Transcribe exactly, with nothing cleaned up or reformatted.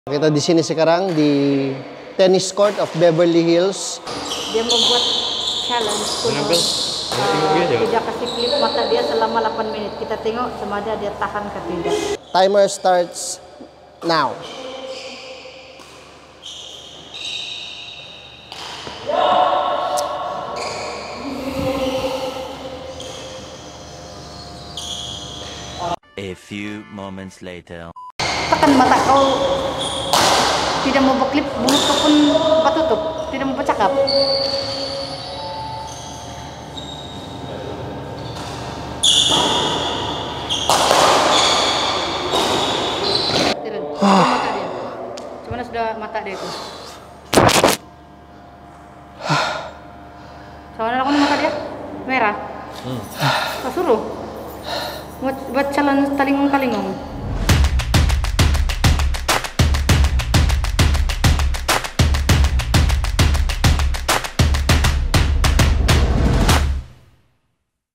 Kita di sini sekarang di tennis court of Beverly Hills. Dia membuat challenge untuk uh, tidak kasih klip mata dia selama delapan menit. Kita tengok sama ada dia tahan ke tidak. Timer starts now. A few moments later. Tekan mata kau, tidak mau berklip, mulut kau pun tutup, tidak mau bercakap. Tidak, mata dia. Cuman sudah mata dia itu. Soalnya aku mata dia merah. Hmm. Kau suruh buat buat challenge talingong-talingong.